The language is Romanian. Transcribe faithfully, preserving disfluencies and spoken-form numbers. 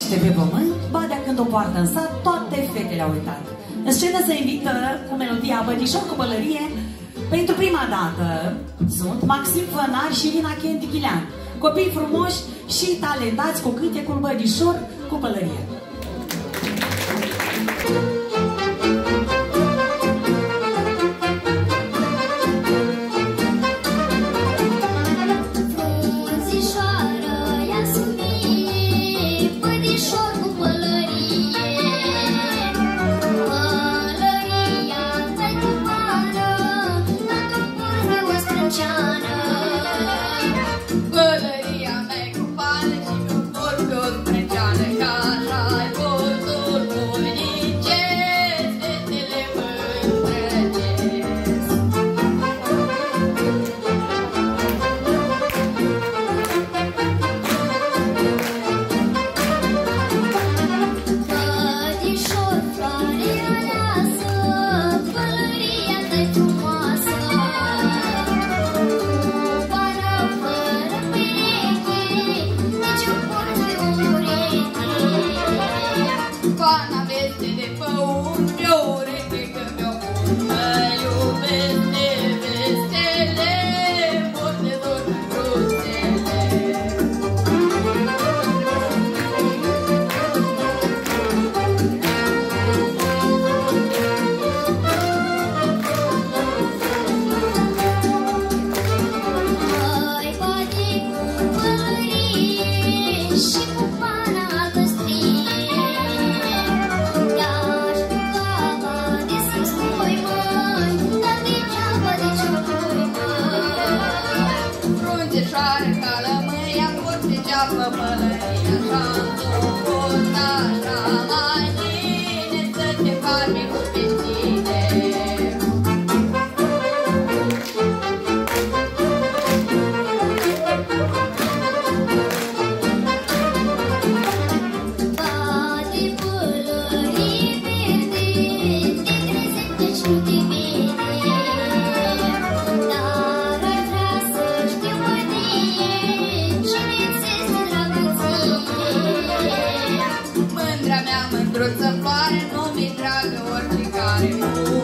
pe pământ, Badea când o poartă în sat, toate fetele au uitat. În scenă se invită cu melodia Bădișor cu pălărie. Pentru prima dată sunt Maxim Fănar și Irina Chentichilean, copii frumoși și talentați cu cântecul Bădișor cu pălărie. Mândra mea, mândruță floare, nu mi dragă oricare.